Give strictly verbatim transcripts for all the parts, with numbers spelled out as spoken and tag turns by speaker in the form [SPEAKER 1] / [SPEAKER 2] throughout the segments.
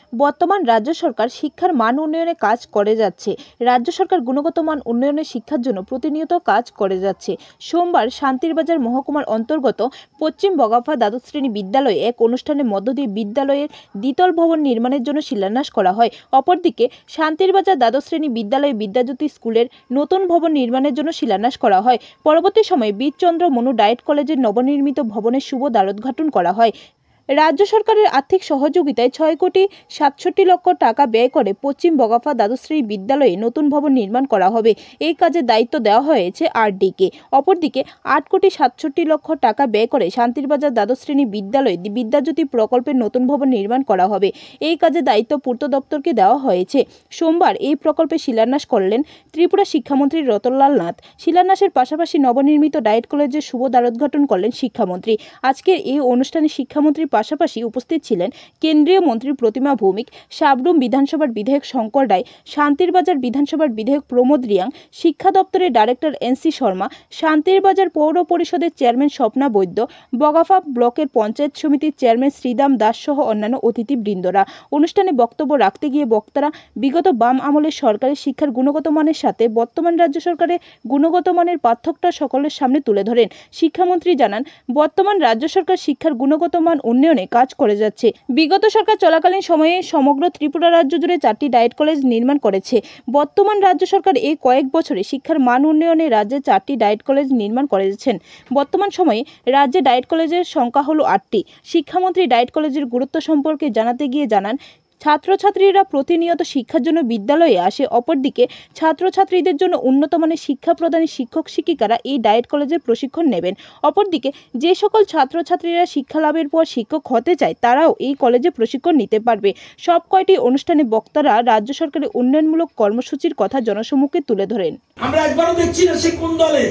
[SPEAKER 1] বর্তমান রাজ্য সরকার শিক্ষার মান উন্নয়নে কাজ করে যাচ্ছে। রাজ্য সরকার গুণগত মান উন্নয়নে শিক্ষার জন্য প্রতিনিয়ত কাজ করে যাচ্ছে। সোমবার শান্তিরবাজার মহকুমার অন্তর্গত পশ্চিম বগাফা দ্বাদশ শ্রেণী বিদ্যালয়ে এক অনুষ্ঠানের মধ্য দিয়ে বিদ্যালয়ের দ্বিতল ভবন নির্মাণের জন্য শিলান্যাস করা হয়। অপরদিকে শান্তিরবাজার দ্বাদশ শ্রেণী বিদ্যালয়ে বিদ্যাজ্যোতি স্কুলের নতুন ভবন নির্মাণের জন্য শিলান্যাস করা হয়। পরবর্তী সময়ে বীরচন্দ্র মনু ডায়েট কলেজের নবনির্মিত ভবনের শুভ দ্বারোদ্ঘাটন করা হয়। রাজ্য সরকারের আর্থিক সহযোগিতায় ছয় কোটি সাতষট্টি লক্ষ টাকা ব্যয় করে পশ্চিম বগাফা দ্বাদশ শ্রেণী বিদ্যালয়ে নতুন ভবন নির্মাণ করা হবে। এই কাজের দায়িত্ব দেওয়া হয়েছে আরডিকে। অপরদিকে আট কোটি সাতষট্টি লক্ষ টাকা ব্যয় করে শান্তিরবাজার দ্বাদশ শ্রেণী বিদ্যালয়ে বিদ্যাজ্যোতি প্রকল্পের নতুন ভবন নির্মাণ করা হবে। এই কাজের দায়িত্ব পূর্ত দপ্তরকে দেওয়া হয়েছে। সোমবার এই প্রকল্পে শিলান্যাস করলেন ত্রিপুরা শিক্ষামন্ত্রী রতনলাল নাথ। শিলান্যাসের পাশাপাশি নবনির্মিত ডায়েট কলেজের শুভ দ্বারোদ্ঘাটন করলেন শিক্ষামন্ত্রী। আজকের এই অনুষ্ঠানে শিক্ষামন্ত্রী পাশাপাশি উপস্থিত ছিলেন কেন্দ্রীয় মন্ত্রী প্রতিমা ভৌমিক, সাবরুম বিধানসভার বিধায়ক শঙ্কর রায়, শান্তিরবাজার বিধানসভার বিধায়ক প্রমোদ রিয়াং, শিক্ষা দপ্তরের ডাইরেক্টর এনসি শর্মা, শান্তিরবাজার পৌর পরিষদের চেয়ারম্যান স্বপ্না বৈদ্য, বগাফা ব্লকের পঞ্চায়েত সমিতির চেয়ারম্যান শ্রীদাম দাস সহ অন্যান্য অতিথিবৃন্দরা। অনুষ্ঠানে বক্তব্য রাখতে গিয়ে বক্তারা বিগত বাম আমলের সরকারি শিক্ষার গুণগত মানের সাথে বর্তমান রাজ্য সরকারের গুণগত মানের পার্থক্যটা সকলের সামনে তুলে ধরেন। শিক্ষামন্ত্রী জানান, বর্তমান রাজ্য সরকার শিক্ষার গুণগত মান উন্নয়নে কাজ করে যাচ্ছে। বিগত সরকার চলাকালীন সময়ে সমগ্র ত্রিপুরা রাজ্য জুড়ে চারটি ডায়েট কলেজ নির্মাণ করেছে। বর্তমান রাজ্য সরকার এই কয়েক বছরে শিক্ষার মান উন্নয়নে রাজ্যে চারটি ডায়েট কলেজ নির্মাণ করেছেন। বর্তমান সময়ে রাজ্যে ডায়েট কলেজের সংখ্যা হলো আটটি। শিক্ষামন্ত্রী ডায়েট কলেজের গুরুত্ব সম্পর্কে জানাতে গিয়ে জানান, ছাত্রছাত্রীরা প্রতিনিয়ত শিক্ষার জন্য বিদ্যালয়ে আসে। অপরদিকে ছাত্রছাত্রীদের জন্য উন্নত মানের শিক্ষা প্রদানে শিক্ষক শিক্ষিকারা এই ডায়েট কলেজের প্রশিক্ষণ নেবেন। অপরদিকে যে সকল ছাত্রছাত্রীরা শিক্ষা লাভের পর শিক্ষক হতে চায় তারাও এই কলেজে প্রশিক্ষণ নিতে পারবে। সব কয়টি অনুষ্ঠানে বক্তারা রাজ্য সরকারের উন্নয়নমূলক কর্মসূচির কথা জনসম্মুখে তুলে ধরেন।
[SPEAKER 2] আমরা একবারও দেখছি না সে কোন দলে,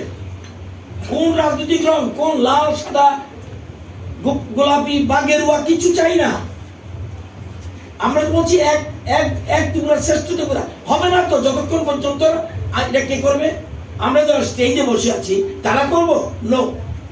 [SPEAKER 2] কোন রাজনৈতিক রং, কোন লাল সাদা গোলাপি বা গেরুয়া, কিছু চাই না। আমরা বলছি এক এক এক ত্রিপুরার শ্রেষ্ঠ ত্রিপুরা হবে না তো যতক্ষণ পর্যন্ত এটা কে করবে? আমরা যারা স্টেজে বসে আছি তারা করবো? No.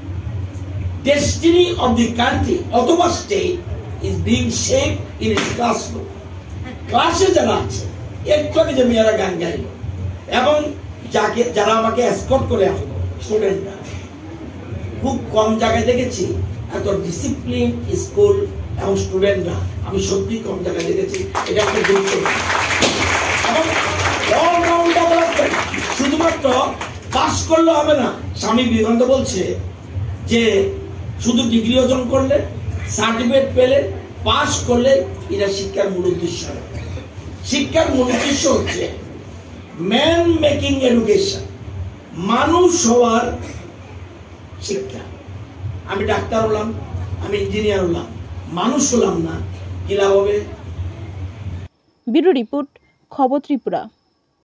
[SPEAKER 2] Destiny of the country অথবা state is being shape in its classroom. ক্লাসে যারা আছে একটু আগে যে মেয়েরা গান গাইল এবং যাকে যারা আমাকে এসকর্ট করে আসলো স্টুডেন্টরা, খুব কম জায়গায় দেখেছি এত ডিসিপ্লিন স্কুল এবং স্টুডেন্টরা। আমি সত্যি কম জায়গায় দেখেছি। এটা একটা গুরুত্ব। এবং অলরাউন্ড ডেভেলপমেন্ট, শুধুমাত্র পাস করলে হবে না। স্বামী বিবেকানন্দ বলছে যে শুধু ডিগ্রি অর্জন করলে, সার্টিফিকেট পেলে, পাস করলে এটা শিক্ষার মূল উদ্দেশ্য। শিক্ষার মূল উদ্দেশ্য হচ্ছে ম্যান মেকিং এডুকেশন, মানুষ হওয়ার শিক্ষা। আমি ডাক্তার হলাম, আমি ইঞ্জিনিয়ার হলাম, মানুষ হলাম না, কি লাভ হবে?
[SPEAKER 1] ব্যুরো রিপোর্ট, খবর ত্রিপুরা।